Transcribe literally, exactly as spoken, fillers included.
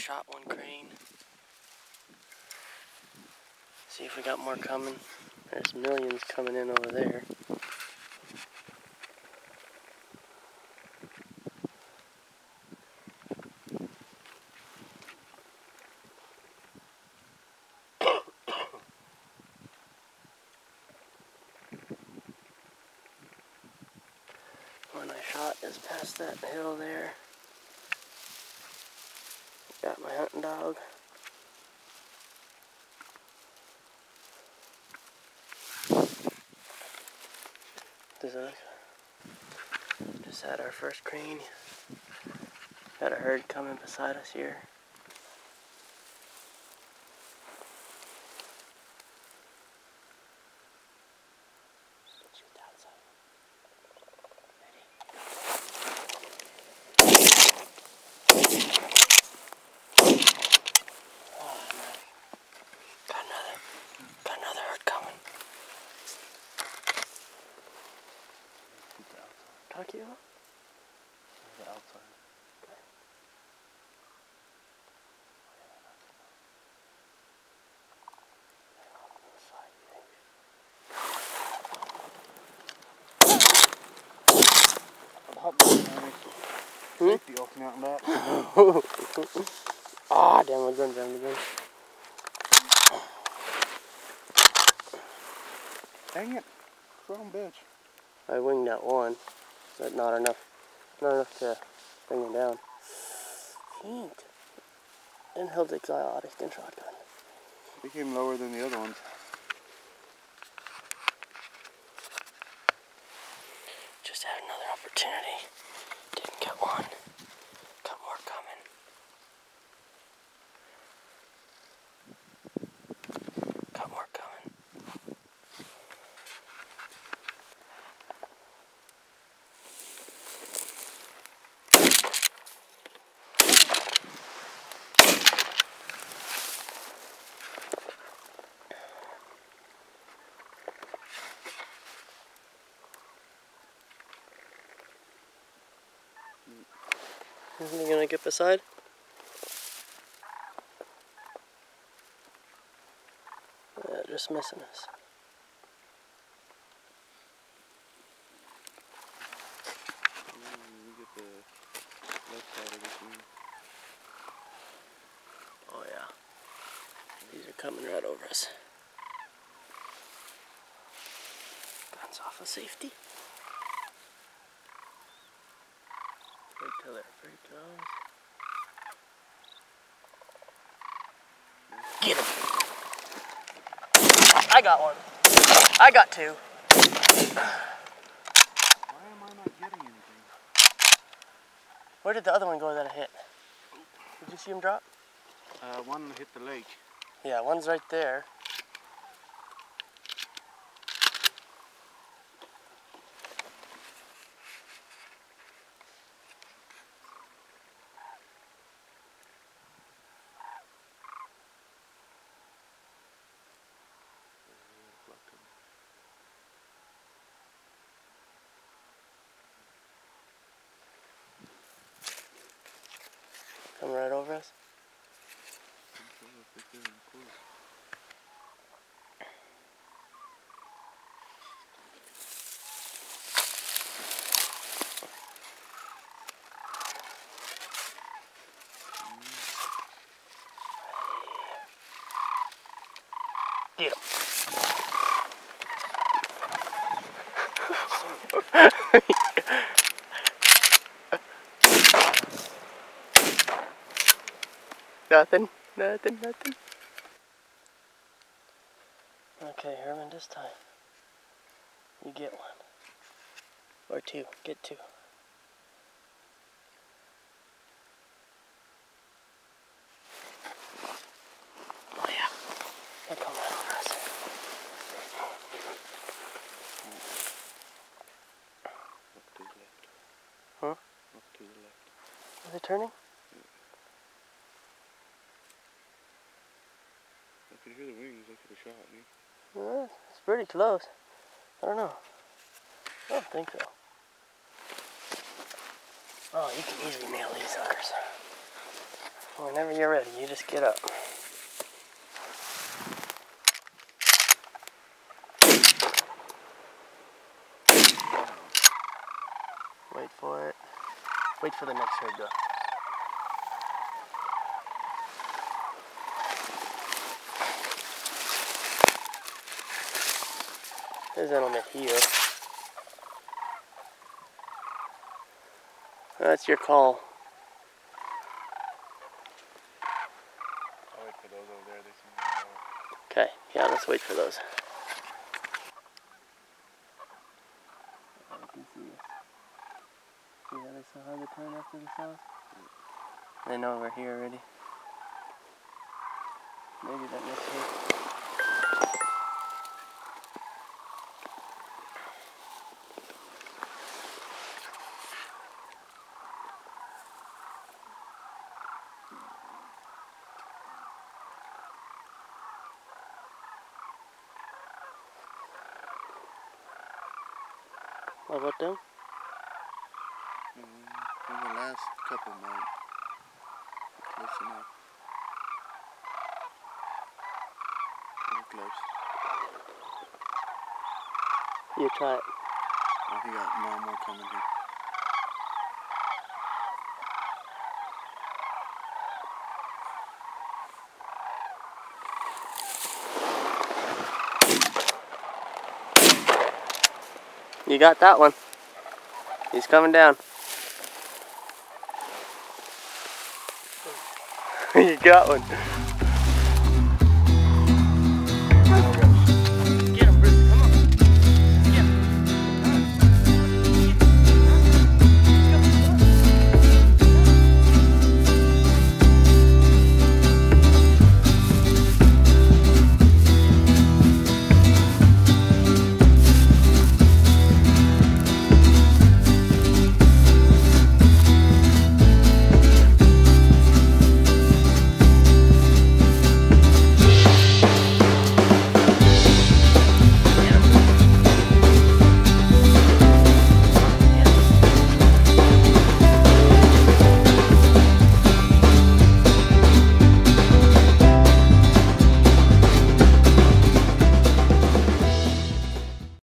shot one crane. See if we got more coming. There's millions coming in over there. One I shot is past that hill there. Got my hunting dog. Does it look? Just had our first crane. Got a herd coming beside us here. Talk you up? The outside. Okay. Hmm? Safety off out and back. Ah, damn, my gun, damn, my gun. Dang it. Wrong bitch. I winged that one, but not enough. Not enough to bring him down. Neat. And held exotic and shotgun. They came lower than the other ones. Just had another opportunity. Didn't get one. Got more coming. Got more coming. Isn't he gonna get beside? Yeah, just missing us. Mm, we get the left side of this one. Oh yeah. These are coming right over us. Guns off of safety. Wait till they're pretty close. Get him! I got one. I got two. Why am I not getting anything? Where did the other one go that I hit? Did you see him drop? Uh, one hit the lake. Yeah, one's right there. Coming right over us. Get him. Nothing, nothing, nothing. Okay, Herman, this time you get one. Or two, get two. Oh yeah, they're coming over us. Up to the left. Huh? Up to the left. Are they turning? I could hear the wings. I could have shot me. Uh, it's pretty close. I don't know. I don't think so. Oh, you can easily nail these suckers. Well, Whenever you're ready, you just get up. Wait for it. Wait for the next herd to go. There's an element here. That's your call. I'll wait for those over there. They seem to know. Okay, yeah, let's wait for those. I can see it. See how they saw how they turn after the sauce? They know we're here already. Maybe that next herd. What about them? Mm, in the last couple might. Close enough. Real close. You try it. Oh, he got more and more coming here. You got that one. He's coming down. You got one.